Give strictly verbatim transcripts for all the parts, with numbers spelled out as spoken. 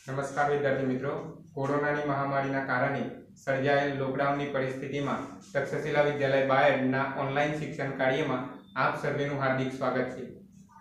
નમસ્કાર વિદ્યાર્થી મિત્રો, કોરોનાની મહામારીના કારણે સર્જાયેલ લોકડાઉનની પરિસ્થિતિમાં તક્ષશિલા વિદ્યાલય બાયડના ઓનલાઈન શિક્ષણ કાર્યમાં આપ સર્વેનું હાર્દિક સ્વાગત છે.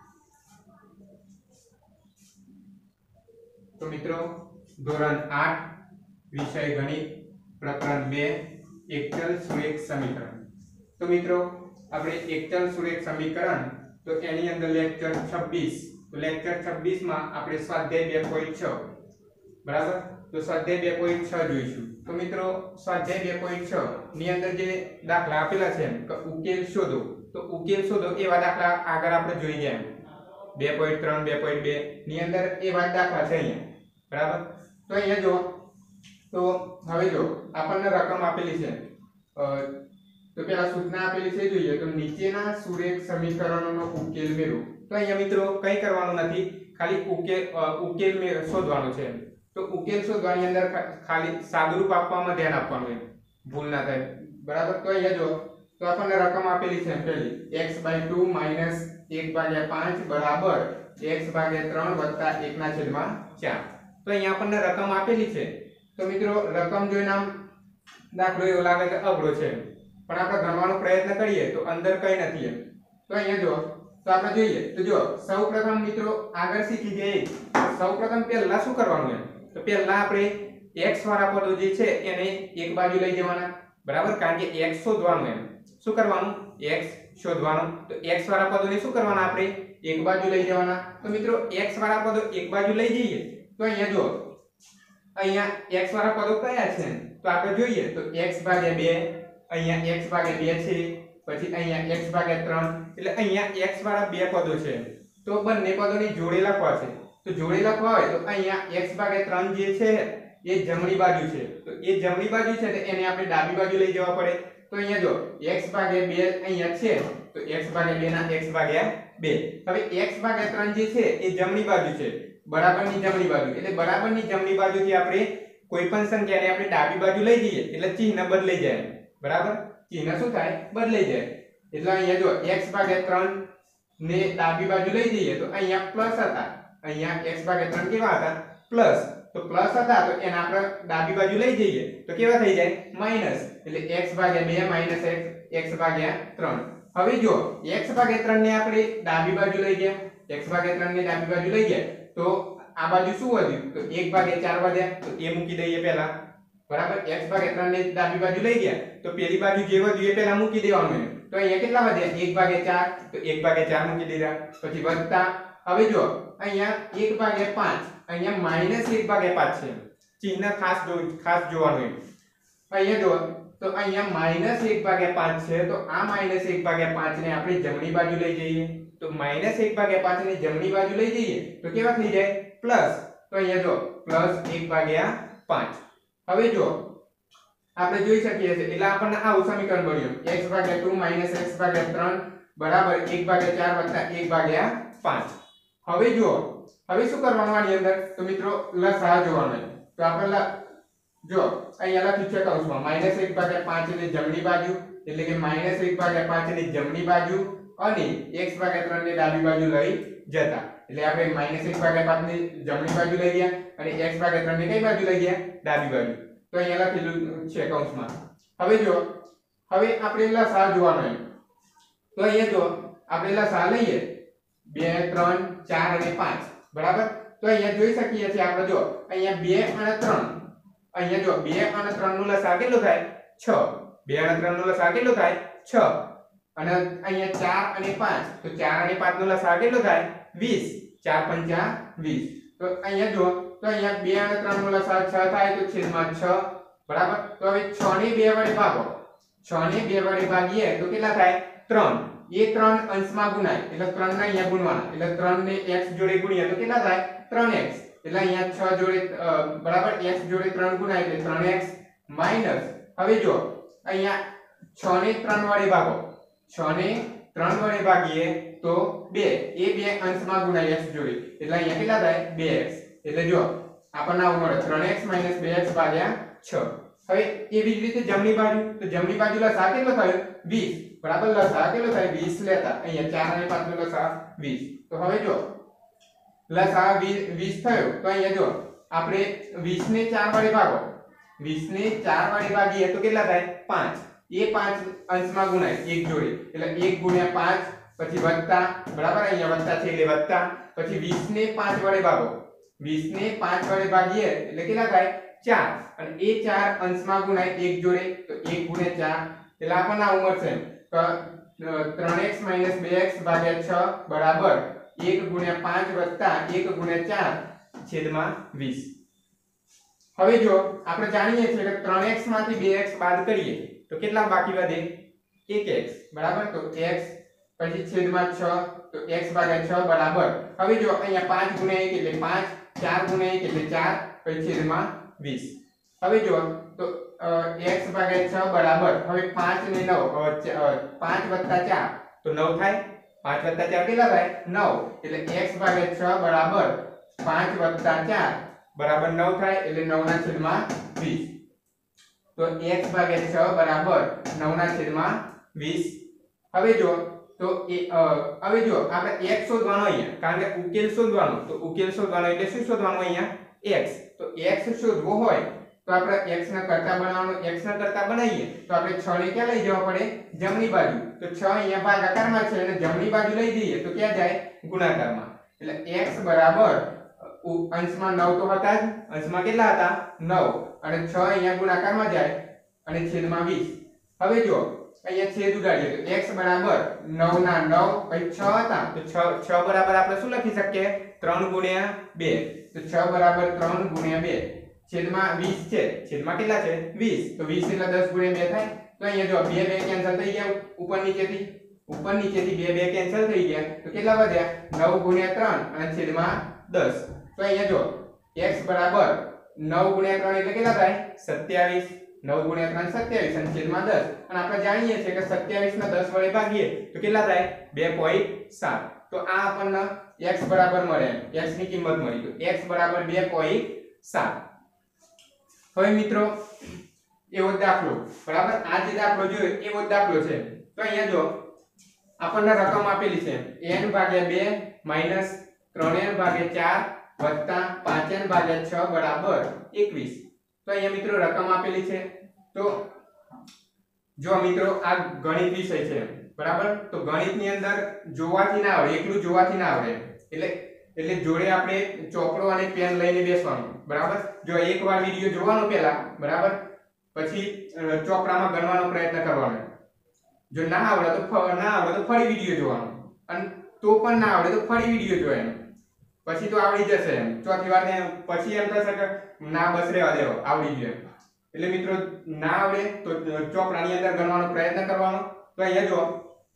તો મિત્રો, ધોરણ આઠ વિષય ગણિત પ્રકરણ બે એકચલ સુરેખ સમીકરણ. તો મિત્રો, આપણે એકચલ સુરેખ સમીકરણ તો એની અંદર લેક્ચર છવ્વીસ, તો લેક્ચર છવ્વીસ માં આપણે સ્વાધ્યાય બે પોઈન્ટ છ બરાબર, તો સ્વાધ્યાય બે પોઈન્ટ છ જોઈશું. તો મિત્રો, સ્વાધ્યાય બે પોઈન્ટ છ ની અંદર જે દાખલા આપેલા છે કે ઉકેલ શોધો, તો ઉકેલ શોધો એવા દાખલા આગળ આપણે જોઈ ગયા. બે પોઈન્ટ ત્રણ બે પોઈન્ટ બે ની અંદર એવા દાખલા છે અહીંયા બરાબર. તો અહીંયા જો, તો હવે જો આપણને રકમ આપેલી છે, તો પેલા સૂચના આપેલી છે જોઈએ તો નીચેના સુરેખ સમીકરણોનો ઉકેલ મેળવો. તો અહીંયા મિત્રો કંઈ કરવાનું નથી, ખાલી ઉકેલ ઉકેલ શોધવાનો છે. તો ઉકેલ શોધવાની અંદર ખાલી સાદુરૂપ આપવામાં ધ્યાન આપવાનું છે, ભૂલ ના થાય બરાબર. તો અહીંયા જો, તો આપણને રકમ આપેલી છે પહેલી x બાય ટુ માઈનસ એક ભાગ્યા પાંચ બરાબર x ભાગ્યા ત્રણ વત્તા એક ના છેદમાં ચાર. તો અહીંયા આપણને રકમ આપેલી છે. તો મિત્રો, રકમ જોઈને આમ દાખલો એવો લાગે કે અઘરો છે, પણ આપણે ગણવાનો પ્રયત્ન કરીએ તો અંદર કઈ નથી એમ. તો અહીંયા જો, તો આપણે જોઈએ તો જો સૌપ્રથમ મિત્રો આગળ શીખી ગયા. સૌપ્રથમ પહેલા શું કરવાનું એમ, તો પહેલા આપણે x વાળા પદો જે છે એને એક બાજુ લઈ જવાના બરાબર, કારણ કે x શોધવાનું એમ. શું કરવાનું? x શોધવાનું. તો x વાળા પદોને શું કરવાના? આપણે એક બાજુ લઈ જવાના. તો મિત્રો, x વાળા પદો એક બાજુ લઈ જઈએ તો અહીંયા જો, અહીંયા x વાળા પદો કયા છે તો આપણે જોઈએ તો x ભાગ્યા બે, અહીંયા x ભાગ્યા બે છે, પછી અહીંયા x ભાગ્યા ત્રણ, એટલે અહીંયા x વાળા બે પદો છે. તો બંને પદોની જોડે લખવા છે. તો જોડે લખવા હોય તો અહીંયા x ભાગ્યા ત્રણ જે છે એ જમણી બાજુ છે, તો એ જમણી બાજુ છે તો એને આપણે ડાબી બાજુ લઈ જવા પડે. તો અહીંયા જો x ભાગ્યા બે અહીંયા છે, તો x ભાગ્યા બે ના x ભાગ્યા બે. હવે x ભાગ્યા ત્રણ જે છે એ જમણી બાજુ છે, બરાબરની જમણી બાજુ, એટલે બરાબરની જમણી બાજુથી આપણે કોઈ પણ સંખ્યાને આપણે ડાબી બાજુ લઈ જઈએ એટલે ચિહ્ન બદલાઈ જાય બરાબર. ચિહ્ન શું થાય? બદલાઈ જાય. એટલે અહીંયા જો x ભાગ્યા ત્રણ ને ડાબી બાજુ લઈ જઈએ તો અહીંયા પ્લસ હતા, અહીંયા x ભાગ્યા ત્રણ કેવા હતા? પ્લસ. તો પ્લસ હતા તો એને આપણે ડાબી બાજુ લઈ જઈએ તો કેવા થઈ જાય? માઈનસ. એટલે x ભાગ્યા બે માઈનસ x x ભાગ્યા ત્રણ. હવે જો x ભાગ્યા ત્રણ ને આપણે ડાબી બાજુ લઈ ગયા, x ભાગ્યા ત્રણ ને ડાબી બાજુ લઈ ગયા તો આ બાજુ શું વધ્યું? તો એક ભાગ્યા ચાર વધ્યા, તો એ મૂકી દઈએ પહેલા બરાબર. x ભાગ્યા ત્રણ ને ડાબી બાજુ લઈ ગયા તો પેલી બાજુ જે વધ્યું એ પહેલા મૂકી દેવાનું. તો અહીંયા કેટલા વધ્યા? એક ભાગ્યા ચાર, તો એક ભાગ્યા ચાર મૂકી દીધા, પછી વત્તા. હવે જો અહીંયા એક ભાગ્યા પાંચ, અહીંયા માઈનસ એક ભાગ્યા પાંચ છે, ચિહ્ન ખાસ જો ખાસ જોવાનું. અહીંયા જો, તો અહીંયા માઈનસ એક ભાગ્યા પાંચ છે, તો આ માઈનસ એક ભાગ્યા પાંચ ને આપણે જમણી બાજુ લઈ જઈએ. તો માઈનસ એક ભાગ્યા પાંચ ને જમણી બાજુ લઈ જઈએ તો કેવા થઈ જાય? પ્લસ. તો અહીંયા જો પ્લસ એક ભાગ્યા પાંચ. હવે જો આપણે જોઈ શકીએ છીએ એટલે આપણને આવું સમીકરણ મળ્યું x ભાગ્યા ટુ માઈનસ x ભાગ્યા ત્રણ બરાબર એક ભાગ્યા ચાર વત્તા એક ભાગ્યા પાંચ. હવે જો, હવે શું કરવાનું આની અંદર? તો મિત્રો લસા જોવાનો. તો આપણે જો અહીંયા લખ્યું છે કૌંસમાં માઈનસ એક ભાગ્યા પાંચ ની જમણી બાજુ, એટલે કે માઈનસ એક ભાગ્યા પાંચ ની જમણી બાજુ અને x ભાગ્યા ત્રણ ની ડાબી બાજુ લઈ જતા, એટલે આપણે માઈનસ એક ભાગ્યા પાંચ ની જમણી બાજુ લઈ ગયા અને x ભાગ્યા ત્રણ ની કઈ બાજુ લઈ ગયા? ડાબી બાજુ. તો અહીંયા લખેલું છે કૌંસમાં. હવે જો, હવે આપણે લસા જોવાનો. તો અહીંયા જો આપણે લસા લઈએ બે ત્રણ ચાર અને પાંચ બરાબર. તો અહીંયા જોઈ શકીએ છીએ આપણે જો અહીંયા બે અને ત્રણ, અહીંયા જો બે અને ત્રણ નું લસા કેટલું થાય? છ. બે અને ત્રણ નું લસા કેટલું થાય? છ. અને અહીંયા ચાર અને પાંચ, તો ચાર અને પાંચ નો લસા કેટલો થાય? વીસ. ચાર પંચા વીસ. તો અહીંયા જો, તો અહીંયા બે અને ત્રણ નો લસા છ થાય, તો છેદમાં છ બરાબર. તો હવે છ ને બે વડે ભાગો, છ ને બે વડે ભાગીએ તો કેટલા થાય? ત્રણ. એ ત્રણ અંશમાં ગુણાય એટલે ત્રણ ને અહીંયા ગુણવાના, એટલે ત્રણ ને x જોડે ગુણીએ તો કેટલા થાય? ત્રણ x. એટલે અહીંયા છ જોડે બરાબર x જોડે ત્રણ ગુણાય એટલે ત્રણ x માઈનસ. હવે જો અહીંયા છ ને ત્રણ વડે ભાગો, છ ને ત્રણ વડે ભાગીએ તો બે, એ બે અંશમાં ગુણાય x જોડે એટલે અહીંયા કેટલા થાય? બે x. એટલે જો આપણને આવું મળે ત્રણ x માઈનસ બે x ભાગ્યા છ. હવે એવી જ રીતે જમણી બાજુ, તો જમણી બાજુ લસા કેટલો થયો? વીસ બરાબર. લસા કેટલો થાય? વીસ લેતા, અહીંયા ચાર અને પાંચ નો લસા વીસ. તો હવે જો લસા વીસ થયો તો અહીંયા જો આપણે વીસ ને ચાર વડે ભાગો, વીસ ને ચાર વડે ભાગીએ તો કેટલા થાય? પાંચ. એ પાંચ અંશમાં ગુણાય એક જોડે, એટલે એક ગુણ્યા પાંચ, પછી વત્તા, બરાબર, અહીંયા વત્તા છે એટલે વત્તા, પછી વીસ ને પાંચ વડે ભાગો, વીસ ને પાંચ વડે ભાગીએ એટલે કેટલા થાય? ચાર. અને એ ચાર અંશમાં ગુણાય એક જોડે, તો એક ગુણ્યા ચાર, એટલે આપણને આવું મળશે કે ત્રણ એક્સ માઈનસ બે એક્સ ભાગ્યા છ બરાબર એક ગુણ્યા પાંચ વત્તા એક ગુણ્યા ચાર છેદમાં વીસ. હવે જો આપણે જાણીએ છીએ કે ત્રણ એક્સ માંથી બે એક્સ બાદ કરીએ તો કેટલા બાકી વધે? એક એક્સ, બરાબર. તો x પછી છેદમાં છ, તો x ભાગ્યા છ બરાબર, હવે જો અહીંયા પાંચ ગુણ્યા એક એટલે પાંચ, ચાર ગુણ્યા એક એટલે ચાર, પછી છેદમાં વીસ. હવે જો તો x ભાગ્યા છ બરાબર, હવે પાંચ ને નવ, પાંચ વત્તા ચાર તો નવ થાય, પાંચ વત્તા ચાર કેટલા થાય? નવ. એટલે x ભાગ્યા છ બરાબર પાંચ વત્તા ચાર બરાબર નવ થાય, એટલે નવ ના છેદમાં વીસ. તો x ભાગ્યા છ બરાબર નવ ના છેદમાં વીસ. હવે જો તો એ હવે જો આપણે x શોધવાનો અહીંયા, કારણ કે ઉકેલ શોધવાનો, તો ઉકેલ શોધવાનો એટલે શું શોધવાનું? અહીંયા x. તો x શોધવો હોય તો આપણે x ના કરતા બનાવવાનો, x ના કરતા બનાવીએ તો આપણે છ ને ક્યાં લઈ જવા પડે? જમણી બાજુ. તો છ અહીંયા ભાગાકારમાં છે અને જમણી બાજુ લઈ જઈએ તો ક્યાં જાય? ગુણાકારમાં. એટલે x બરાબર અંશમાં નવ તો હતા જ, અંશમાં કેટલા હતા? નવ, અને છ અહીંયા ગુણાકારમાં જાય અને છેદમાં વીસ. હવે જો અહીંયા છેદ ઉડાડીએ તો x બરાબર નવ ના નવ, પછી છ હતા તો છ છ બરાબર આપણે શું લખી શકીએ? ત્રણ ગુણ્યા બે. તો છ બરાબર ત્રણ ગુણ્યા બે છેદમાં વીસ છે, છેદમાં કેટલા છે? વીસ. તો વીસ એટલે દસ ગુણ્યા બે થાય. તો અહીંયા જો બે બે કેન્સલ થઈ ગયા, ઉપર નીચેથી ઉપર નીચેથી બે બે કેન્સલ થઈ ગયા, તો કેટલા વધ્યા? નવ ગુણ્યા ત્રણ અને છેદમાં દસ. તો અહીંયા જો x બરાબર નવ ગુણ્યા ત્રણ એટલે કેટલા થાય? સત્યાવીસ. નવ ગુણ્યા ત્રણ સત્યાવીસ અને છેદમાં દસ. અને આપણે જાણીએ છીએ કે સત્યાવીસ ને દસ વડે ભાગીએ તો કેટલા થાય? બે પોઈન્ટ સાત. તો આ આપણને x બરાબર મળે, x ની કિંમત મળી. તો x બરાબર બે પોઈન્ટ સાત. હવે મિત્રો એવો દાખલો, બરાબર, આ જે દાખલો જોયો એવો દાખલો છે. તો અહીંયા જો આપણને રકમ આપેલી છે n ભાગ્યા બે માઈનસ ત્રણ n ભાગ્યા ચાર વત્તા પાંચ n ભાગ્યા છ બરાબર એકવીસ. તો અહીંયા મિત્રો રકમ આપેલી છે. તો જો મિત્રો આ ગણિત વિષય છે, બરાબર. તો ગણિતની અંદર જોવાથી ના આવડે, એકલું જોવાથી ના આવડે, એટલે એટલે જોડે આપણે ચોપડો અને પેન લઈને બેસવાનું, બરાબર. જો એકવાર વિડિયો જોવાનો પહેલા, બરાબર, પછી ચોપડામાં ગણવાનો પ્રયત્ન કરવાનો. જો ના આવડે તો ના આવડે તો ફરી વિડિયો જોવાનો, અને તો પણ ના આવડે તો ફરી વિડિયો જોવાનો, પછી તો આવડી જશે એમ. ચોથી વાર પછી એમ થશે કે ના બસ રહેવા દેવો, આવડી ગયો. એટલે મિત્રો ના આવડે તો ચોપડાની અંદર ગણવાનો પ્રયત્ન કરવાનો. તો અહીંયા જો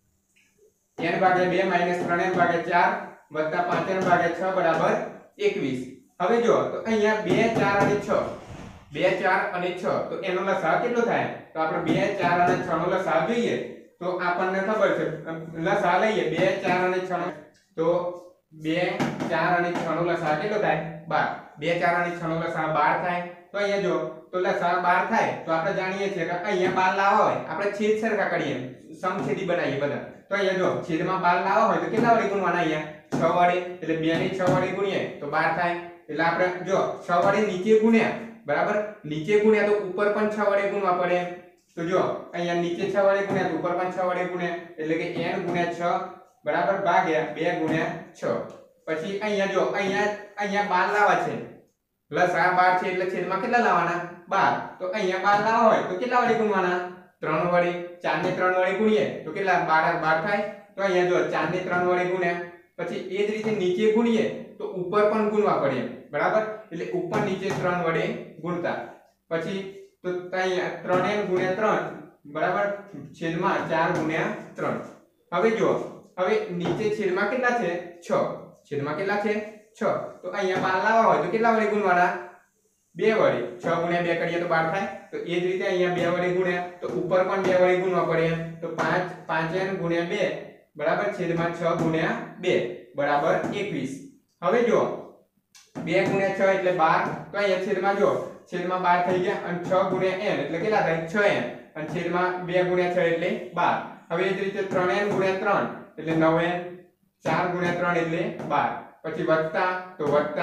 n ભાગ્યા બે માઈનસ ત્રણ n ભાગ્યા ચાર વત્તા પાંચ n ભાગ્યા છ બરાબર એકવીસ. હવે જો તો અહીંયા બે ચાર અને છ, બે ચાર અને છ, તો એનો લસાઅ કેટલો થાય? તો આપણે બે ચાર અને છ નો લસાઅ જોઈએ તો આપણને ખબર છે, લસાઅ લઈએ બે ચાર અને છ નો, તો બે ચાર અને છ નો લસાઅ કેટલો થાય? બાર. બે ચાર અને છ નો લસાઅ બાર થાય. તો અહીંયા જો તો લસાઅ બાર થાય તો આપણે જાણીએ છીએ કે અહીંયા બાર લાવવા હોય આપણે છેદ સરખા કરીએ, સમછેદી બનાવીએ બધા. તો અહીંયા જો છેદમાં બાર લાવવા હોય તો કેટલા વડે ગુણવાના? અહીંયા છ વડે. એટલે બે ને છ વડે ગુણીએ તો બાર થાય. એટલે આપણે જો છ વડે નીચે ગુણ્યા, બરાબર, નીચે ગુણ્યા તો ઉપર પણ છ વડે ગુણવા પડે. તો જો અહીંયા નીચે છ વડે ગુણ્યા તો ઉપર પણ છ વડે ગુણ્યા, એટલે કે n ગુણ્યા છ બરાબર ભાગ્યા બે ગુણ્યા છ. પછી અહીંયા જો અહીંયા અહીંયા બાર લાવવા છે, લસાઅ બાર છે એટલે છેદમાં કેટલા લાવવાના? બાર. તો અહીંયા બાર લાવવા હોય તો કેટલા વડે ગુણવાના? ત્રણ વડે. ચાર ને ત્રણ વડે ગુણીએ તો કેટલા? બાર બાર થાય. તો અહીંયા જો ચાર ને ત્રણ વડે ગુણ્યા, પછી એ જ રીતે નીચે ગુણીએ તો ઉપર પણ ગુણવા પડે, બરાબર. એટલે ઉપર નીચે ત્રણ વડે ગુણતા, પછી તો અહીંયા ત્રણ n ગુણ્યા ત્રણ બરાબર છેદમાં ચાર ગુણ્યા ત્રણ. હવે જો હવે નીચે છેદમાં કેટલા છે? છ. છેદમાં કેટલા છે? છ. તો અહીંયા બાર લાવવા હોય તો કેટલા વડે ગુણવાના? બે વડે. છ ગુણ્યા બે કરીએ તો બાર થાય. તો એ જ રીતે અહીંયા બે વડે ગુણ્યા તો ઉપર પણ બે વડે ગુણવા પડે. તો પાંચ પાંચ n ગુણ્યા બે બરાબર છેદમાં છ ગુણ્યા બે બરાબર એકવીસ. હવે જો બે ગુણ્યા છ એટલે બાર. તો અહીંયા છેદમાં જો છેદમાં બાર થઈ ગયા, અને છ ગુણ્યા n એટલે કેટલા થાય? છ n, અને છેદમાં બે ગુણ્યા છ એટલે બાર. હવે એ જ રીતે ત્રણ n ગુણ્યા ત્રણ એટલે નવ n, ચાર ગુણ્યા ત્રણ એટલે બાર, પછી વત્તા તો વત્તા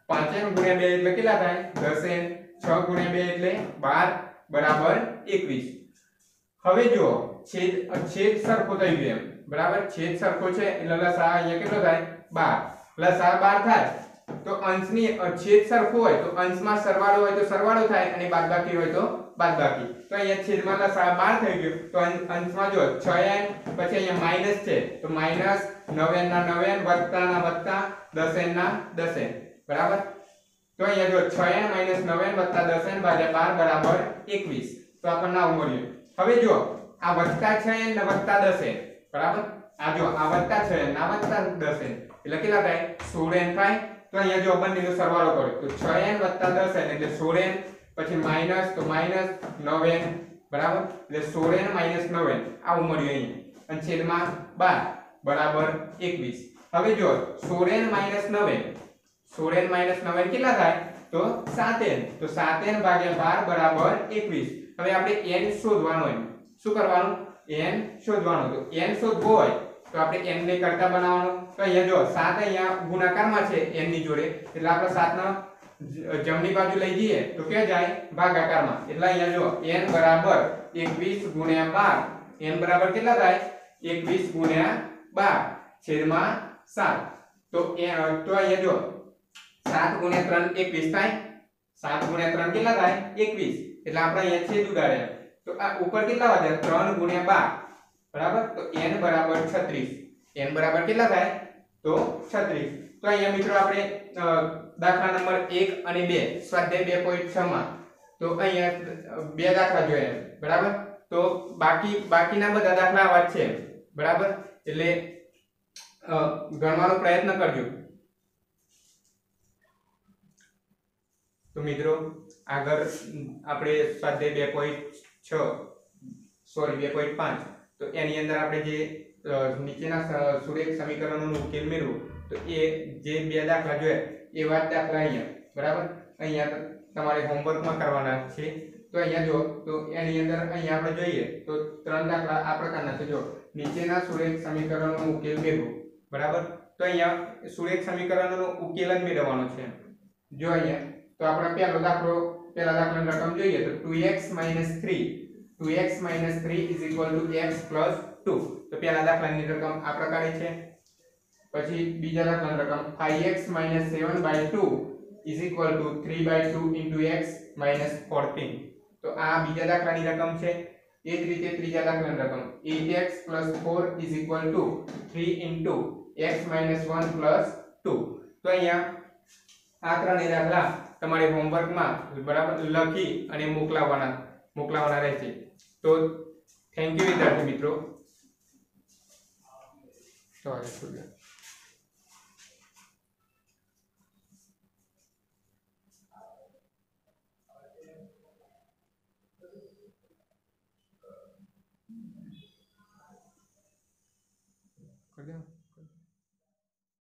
પાંચ n ગુણ્યા બે એટલે કેટલા થાય દસ n, છ ગુણ્યા બે એટલે બાર બરાબર એકવીસ. હવે જો છેદ છેદ સરખો થઈ ગયો એમ બરાબર, છેદ સરખો છે એટલે લસા અહીંયા કેટલો થાય બાર. લસા બાર થાય તો અંશની છેદ સરખો હોય તો અંશમાં સરવાળો હોય તો સરવાળો થાય અને બાદબાકી હોય તો બાદબાકી. તો અહીંયા છેદમાં લસા બાર થઈ ગયો તો અંશમાં જો છ n પછી અહીંયા માઈનસ છે તો માઈનસ નવ n ના નવ n વત્તા ના વત્તા દસ n ના દસ n બરાબર. તો અહીંયા જો છ n માઈનસ નવ n વત્તા દસ n ભાગ્યા બાર બરાબર એકવીસ. તો આપણને આવું મળ્યું. હવે જો આ વત્તા છ n ને વત્તા દસ n બરાબર, આ જો આ વત્તા છ n ના વત્તા દસ n એટલે કેટલા થાય સોળ n થાય. તો અહીંયા જો બંનેનો સરવાળો કર્યો તો છ n વત્તા દસ n એટલે સોળ n પછી માઈનસ તો માઈનસ નવ n બરાબર, એટલે સોળ n માઈનસ નવ n આવું મળ્યું અહીંયા અને છેદમાં બાર બરાબર એકવીસ. હવે જો સોળ n માઈનસ નવ n, સોળ n માઈનસ નવ n કેટલા થાય તો સાત n, તો સાત n ભાગ્યા બાર બરાબર એકવીસ. હવે આપણે n શોધવાનો હોય, શું કરવાનું n શોધવાનું. તો n શોધવો હોય તો આપણે n ને કરતા બનાવવાનો. તો અહીંયા જો સાત અહીંયા ગુણાકારમાં છે n ની જોડે એટલે આપણે સાત નો જમણી બાજુ લઈ જઈએ તો કે જાય ભાગાકારમાં. એટલે અહીંયા જો n બરાબર એકવીસ ગુણ્યા બાર, n બરાબર કેટલા થાય એકવીસ ગુણ્યા બાર છેદમાં સાત. તો તો અહીંયા જો સાત ગુણ્યા ત્રણ એકવીસ થાય, સાત ગુણ્યા ત્રણ કેટલા થાય એકવીસ. એટલે આપણે અહીંયા છેદ ઉડાડ્યા તો આ ઉપર કેટલા વધ્યા ત્રણ ગુણ્યા બાર બરાબર. તો n બરાબર છત્રીસ, n બરાબર કેટલા થાય તો છત્રીસ. તો અહીંયા મિત્રો આપણે દાખલા નંબર એક અને બે સ્વાધ્યાય બે પોઈન્ટ છ માં તો અહીંયા બે દાખલા જોયા બરાબર. તો બાકી બાકીના બધા દાખલા આવા જ છે બરાબર, એટલે ગણવાનો પ્રયત્ન કરજો. તો મિત્રો આગળ આપણે સ્વાધ્યાય બે પોઈન્ટ છ સોરી બે પોઈન્ટ પાંચ તો એની અંદર આપણે જે નીચેના સુરેખ સમીકરણોનો ઉકેલ મેળવો તો એ જે બે દાખલા જોયા એવા જ દાખલા અહીંયા બરાબર અહીંયા તમારે હોમવર્કમાં કરવાના છે. તો અહીંયા જો તો એની અંદર અહીંયા આપણે જોઈએ તો ત્રણ દાખલા આ પ્રકારના છે. જો નીચેના સુરેખ સમીકરણોનો ઉકેલ મેળવો બરાબર. તો અહીંયા સુરેખ સમીકરણોનો ઉકેલ જ મેળવવાનો છે. જો અહીંયા તો આપણે પહેલો દાખલો પહેલા દાખલાની રકમ જોઈએ તો two x - three, two x - three = x + two. તો પહેલા દાખલાની રકમ આ પ્રકારે છે. પછી બીજા દાખલાની રકમ five x - seven by two = three by two * x - fourteen. તો આ બીજા દાખલાની રકમ છે. એ જ રીતે ત્રીજા દાખલાની રકમ eight x + four = three * x - one + two. તો અહીંયા આ ત્રણેય દાખલા તમારે હોમવર્કમાં બરાબર લખી અને મોકલાવવાના મોકલાવવાના રહેશે. તો થેન્ક યુ વિદ્યાર્થી મિત્રો. તો આગળ कर दो.